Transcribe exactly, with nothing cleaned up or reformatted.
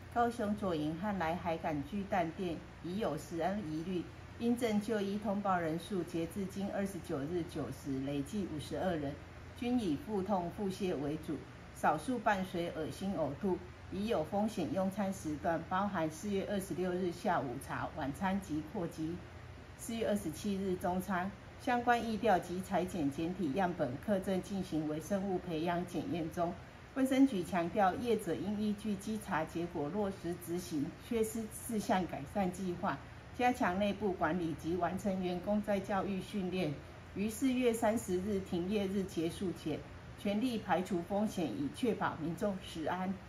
高雄左营汉来海港巨蛋店已有食安疑虑，因症就医通报人数截至今二十九日九时累计五十二人，均以腹痛、腹泻为主，少数伴随恶心、呕吐，已有风险用餐时段，包含四月二十六日下午茶、晚餐及扩及四月二十七日中餐。相关疫调及采检检体样本课正进行微生物培养检验中。卫生局强调，业者应依据稽查结果落实执行缺失事项改善计划，加强内部管理及完成员工再教育训练，于四月三十日停业日结束前，全力排除风险，以确保民众食安。